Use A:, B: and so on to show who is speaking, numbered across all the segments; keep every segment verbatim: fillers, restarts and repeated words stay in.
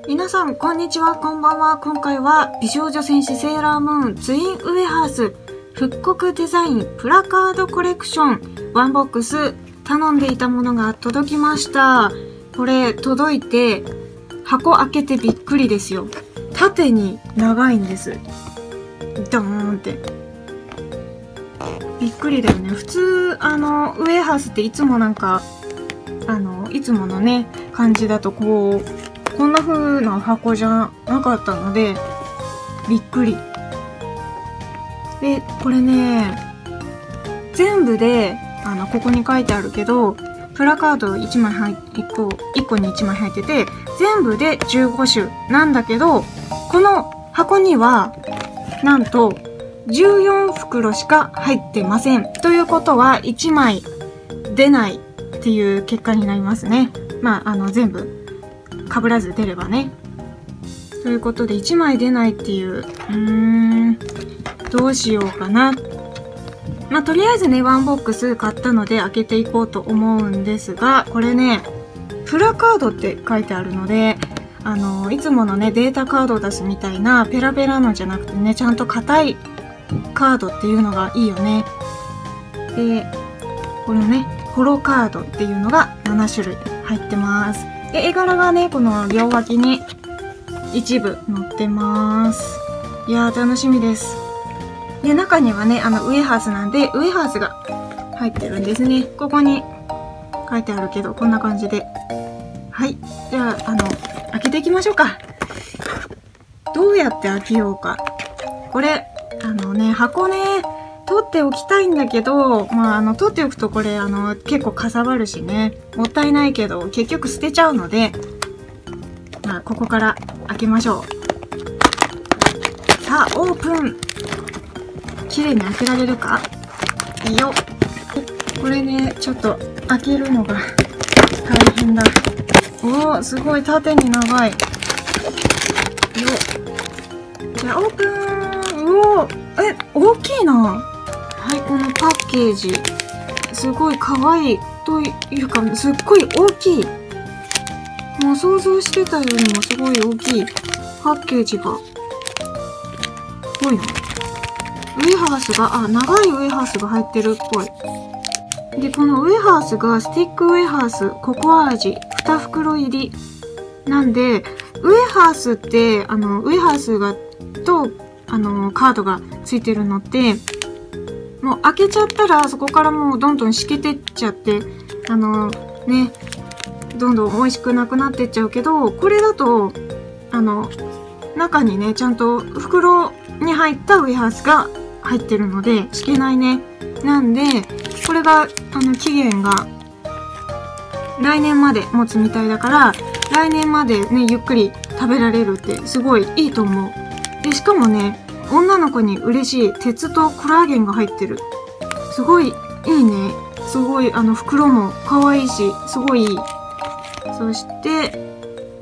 A: 皆さん、こんにちは、こんばんは。今回は、美少女戦士セーラームーンツインウエハース復刻デザインプラカードコレクションワンボックス頼んでいたものが届きました。これ、届いて、箱開けてびっくりですよ。縦に長いんです。ドーンって。びっくりだよね。普通、あの、ウエハースっていつもなんか、あの、いつものね、感じだとこう、こんな風な箱じゃなかったので、びっくり。で、これね、全部で、あの、ここに書いてあるけど、プラカードいちまい入っ、いっこ、いっこにいちまい入ってて、全部でじゅうごしゅなんだけど、この箱には、なんと、じゅうよんふくろしか入ってません。ということは、いちまい出ないっていう結果になりますね。まあ、あの、全部。被らず出ればね。ということで、いちまい出ないっていう、うーん、どうしようかな。まあ、とりあえずね、ワンボックス買ったので開けていこうと思うんですが、これね、プラカードって書いてあるので、あの、いつものね、データカードを出すみたいな、ペラペラのじゃなくてね、ちゃんと硬いカードっていうのがいいよね。で、このね、ホロカードっていうのがななしゅるい入ってます。で、絵柄がね、この両脇に一部載ってます。いやー、楽しみです。で、中にはね、あの、ウエハースなんで、ウエハースが入ってるんですね。ここに書いてあるけど、こんな感じで。はい。じゃあ、あの、開けていきましょうか。どうやって開けようか。これ、あのね、箱ね、取っておきたいんだけど、まあ、あの、取っておくとこれ、あの、結構かさばるしね。もったいないけど、結局捨てちゃうので、まあ、ここから開けましょう。さあ、オープン。綺麗に開けられるか？いいよ。これね、ちょっと開けるのが大変だ。おー、すごい縦に長い。よっ。じゃあ、オープン。うおー、え、大きいな。はい、このパッケージ。すごい可愛いというか、すっごい大きい。もう想像してたよりもすごい大きいパッケージが。すごいな。ウエハースが、あ、長いウエハースが入ってるっぽい。で、このウエハースがスティックウエハースココア味にふくろ入り。なんで、ウエハースって、あの、ウエハースが、と、あの、カードがついてるのって、もう開けちゃったらそこからもうどんどんしけてっちゃって、あのね、どんどん美味しくなくなってっちゃうけど、これだと、あの、中にね、ちゃんと袋に入ったウエハースが入ってるので、しけないね。なんで、これが、あの、期限が来年まで持つみたいだから、来年までね、ゆっくり食べられるってすごいいいと思う。で、しかもね、女の子に嬉しい鉄とコラーゲンが入ってる。すごいいいね。すごい、あの、袋も可愛いし、すごいいい。そして、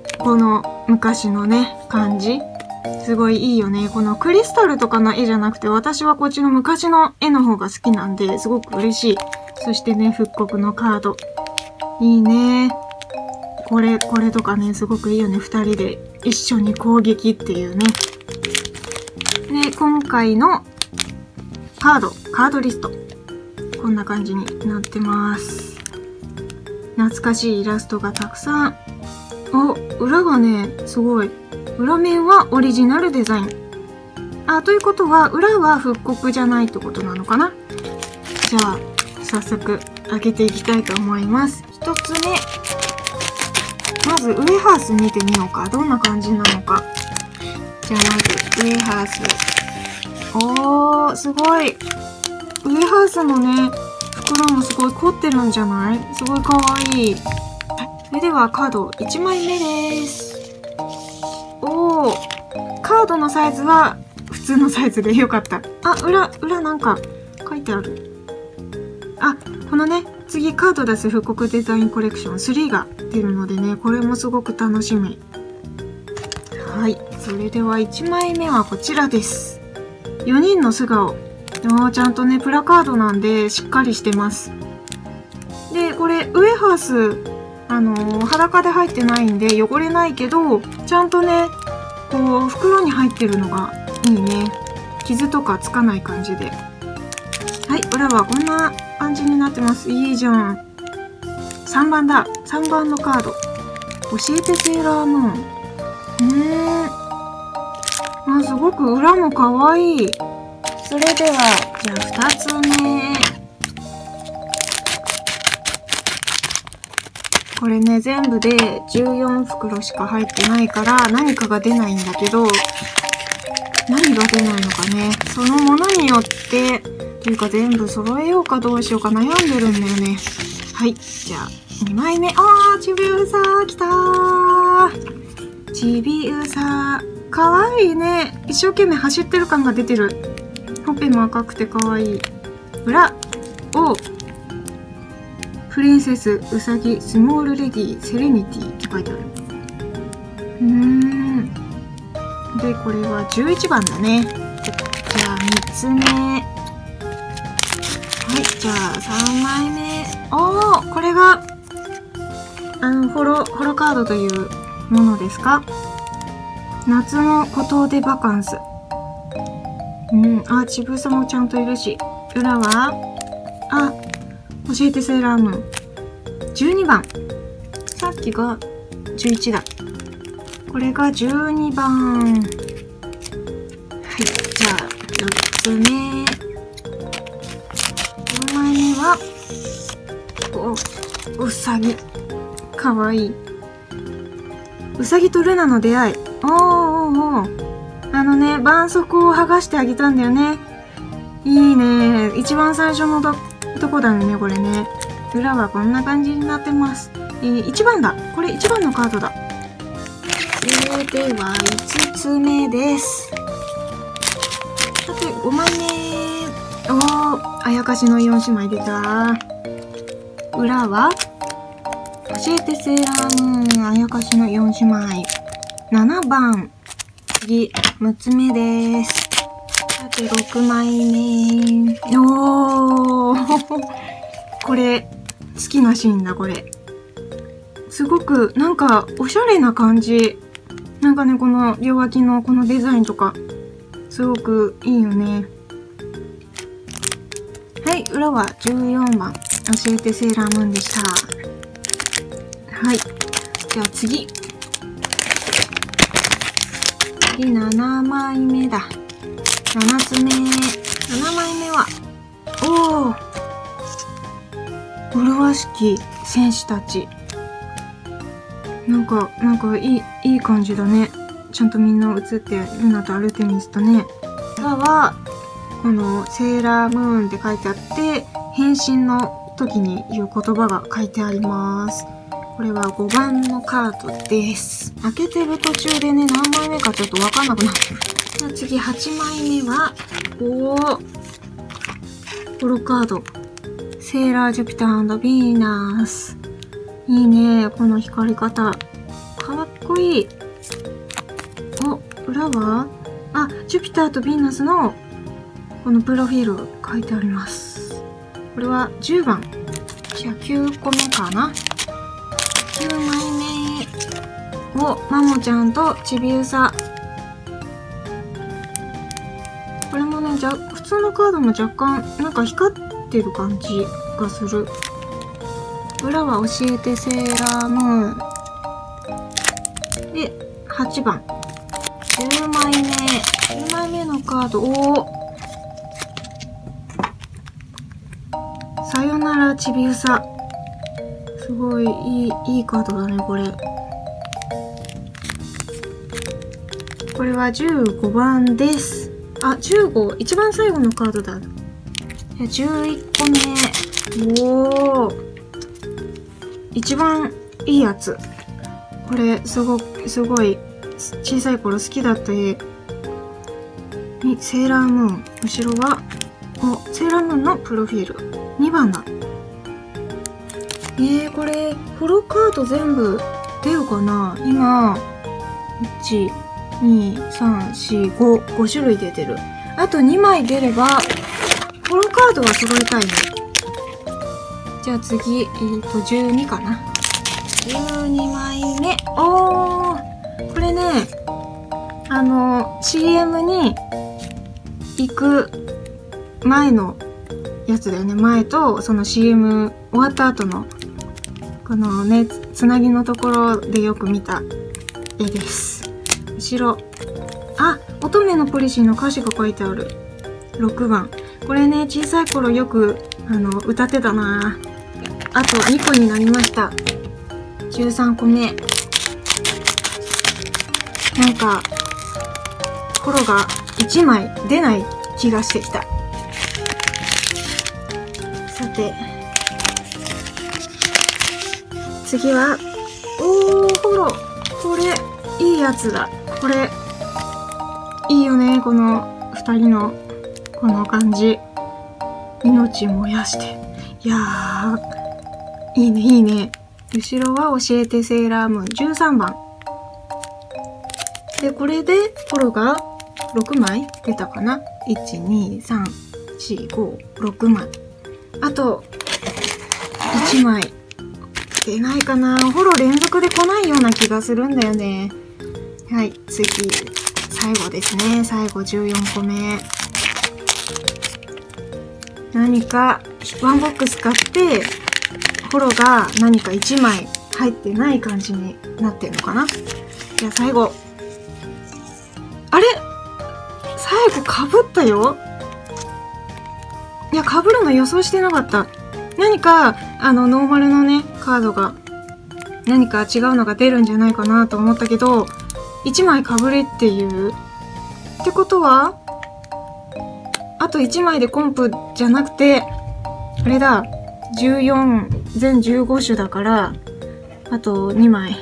A: この昔のね、感じ。すごいいいよね。このクリスタルとかの絵じゃなくて、私はこっちの昔の絵の方が好きなんで、すごく嬉しい。そしてね、復刻のカード。いいね。これ、これとかね、すごくいいよね。二人で一緒に攻撃っていうね。で、今回のカード、カードリスト。こんな感じになってます。懐かしいイラストがたくさん。お、裏がね、すごい。裏面はオリジナルデザイン。あ、ということは、裏は復刻じゃないってことなのかな？じゃあ、早速、開けていきたいと思います。一つ目。まず、ウエハース見てみようか。どんな感じなのか。じゃあ、まず、ウエハース。おー、すごい。ウエハースのね、袋もすごい凝ってるんじゃない？すごいかわいい。それでは、カードいちまいめです。おー、カードのサイズは普通のサイズでよかった。あ、裏、裏なんか書いてある。あ、このね、次カード出す復刻デザインコレクションスリーが出るのでね、これもすごく楽しみ。はい、それではいちまいめはこちらです。よにんの素顔。ちゃんとね、プラカードなんでしっかりしてます。で、これ、ウエハースあのー、裸で入ってないんで汚れないけど、ちゃんとね、こう、袋に入ってるのがいいね。傷とかつかない感じで。はい、裏はこんな感じになってます。いいじゃん。さんばんだ。さんばんのカード。教えてセーラームーン。うーん。あ、すごく裏もかわいい。それでは、じゃあふたつめ。これね、全部でじゅうよんふくろしか入ってないから何かが出ないんだけど、何が出ないのかね。そのものによって、というか全部揃えようかどうしようか悩んでるんだよね。はい。じゃあ、にまいめ。あー、ちびうさ来たー。ちびうさ。かわいいね。一生懸命走ってる感が出てる。ほっぺも赤くてかわいい。裏を、プリンセス、ウサギ、スモールレディ、セレニティって書いてある。うーん。で、これはじゅういちばんだね。じゃあみっつめ。はい、じゃあさんまいめ。おー、これが、あの、ホロ、ホロカードというものですか？夏の孤島でバカンス。うん、あ、ちぶさもちゃんといるし。裏は、あ、教えてセーラームーン。じゅうにばん。さっきがじゅういちだ。これがじゅうにばん。はい、じゃあ、よっつめ。よんまいめは、お、うさぎ。かわいい。うさぎとルナの出会い。おーおーおー。あのね、絆創膏を剥がしてあげたんだよね。いいね。一番最初のと、とこだよね、これね。裏はこんな感じになってます。えー、いちばんだ。これいちばんのカードだ。それではいつつめです。さて、ごまいめ。おー、あやかしのよん姉妹出た。裏は、教えてセーラームーン、あやかしのよん姉妹。ななばん。次、むっつめです。さて、ろくまいめ。おーこれ、好きなシーンだ、これ。すごく、なんか、おしゃれな感じ。なんかね、この両脇のこのデザインとか、すごくいいよね。はい、裏はじゅうよんばん。教えてセーラームーンでした。はい。じゃあ次。次ななまいめだ。ななつめ。ななまいめは、おー。麗しき戦士たち。なんか、なんかいい、いい感じだね。ちゃんとみんな映って、ルナとアルテミスとね。裏は、このセーラームーンって書いてあって、変身の時に言う言葉が書いてあります。これはごばんのカードです。開けてる途中でね、何枚目かちょっとわかんなくなってる。じゃあ次はちまいめは、おー、ホロカード。セーラージュピター&ヴィーナス。いいね、この光り方。かっこいい。お、裏はあ、ジュピターとヴィーナスの、このプロフィール書いてあります。これはじゅうばん。じゃあきゅうこめかな。きゅうまいめ。お、マモちゃんとちびうさ。これもね、じゃ、普通のカードも若干、なんか光ってる感じがする。裏は教えてセーラームーン。で、はちばん。じゅうまいめ。じゅうまいめのカード。おー。さよならちびうさ。すごいいい、いいカードだね、これ。これはじゅうごばんです。あ、じゅうご。一番最後のカードだ。じゅういっこめ。おー。一番いいやつ。これ、すごく、すごい、小さい頃好きだった絵。に、セーラームーン。後ろは、お、セーラームーンのプロフィール。にばんだ。えー、これ、ホロカード全部出るかな？今、いち、に、さん、よん、ご、ご種類出てる。あとにまい出れば、ホロカードは揃えたいね。じゃあ次、えっと、じゅうにかな。 じゅうにまいめ。おー、これね、あの、シーエム に行く前のやつだよね。前と、その シーエム 終わった後の、このね、つなぎのところでよく見た絵です。後ろ。あ、乙女のポリシーの歌詞が書いてある。ろくばん。これね、小さい頃よく、あの、歌ってたな。あとにこになりました。じゅうさんこめ。なんか、ホロがいちまい出ない気がしてきた。さて、次は、おー、ホロ。これ、いいやつだ。これ、いいよね、この二人の、この感じ。命燃やして。いやー、いいね、いいね。後ろは教えてセーラームーンじゅうさんばん。で、これで、ホロがろくまい出たかな ?いち、に、さん、よん、ご、ろくまい。あと、いちまい。出ないかな。ホロ連続で来ないような気がするんだよね。はい、次。最後ですね。最後じゅうよんこめ。何か、ワンボックス買って、ホロが何かいちまい入ってない感じになってんのかな。じゃあ最後。あれ最後被ったよ。いや、被るの予想してなかった。何か、あの、ノーマルのね、カードが、何か違うのが出るんじゃないかなと思ったけど、いちまい被れっていう。ってことは、あといちまいでコンプじゃなくて、あれだ、じゅうよん、全じゅうご種だから、あとにまい。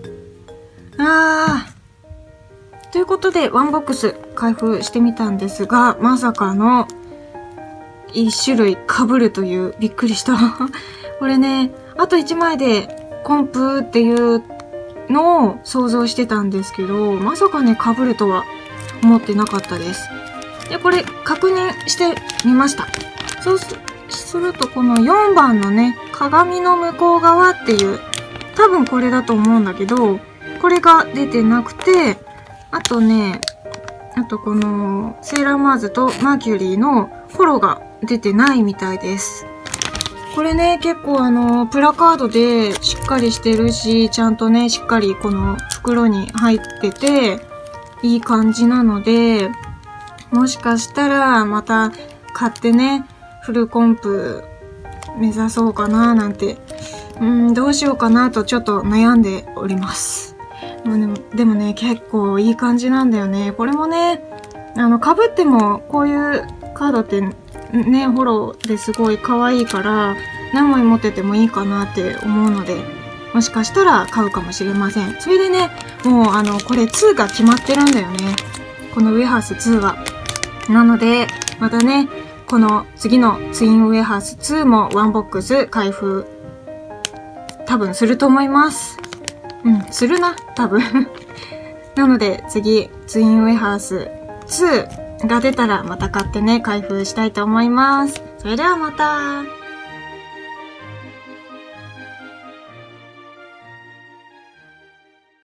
A: あー。ということで、ワンボックス開封してみたんですが、まさかの、いち種類被るという、びっくりした。これね、あといちまいでコンプっていうのを想像してたんですけど、まさかね、被るとは思ってなかったです。で、これ確認してみました。そうす、するとこのよんばんのね、鏡の向こう側っていう、多分これだと思うんだけど、これが出てなくて、あとね、あとこのセーラーマーズとマーキュリーのホロが出てないみたいです。これね、結構あの、プラカードでしっかりしてるし、ちゃんとね、しっかりこの袋に入ってて、いい感じなので、もしかしたらまた買ってね、フルコンプ目指そうかななんて、うーん、どうしようかなとちょっと悩んでおります。でも、でもね、結構いい感じなんだよね。これもね、あの、被ってもこういうカードってね、ホロですごい可愛いから、何枚持っててもいいかなって思うので、もしかしたら買うかもしれません。それでね、もうあの、これツーが決まってるんだよね。このウェハースツーは。なので、またね、この次のツインウェハースツーもワンボックス開封、多分すると思います。うん、するな、多分。なので次、ツインウェハースツーが出たらまた買ってね、開封したいと思います。それではまた。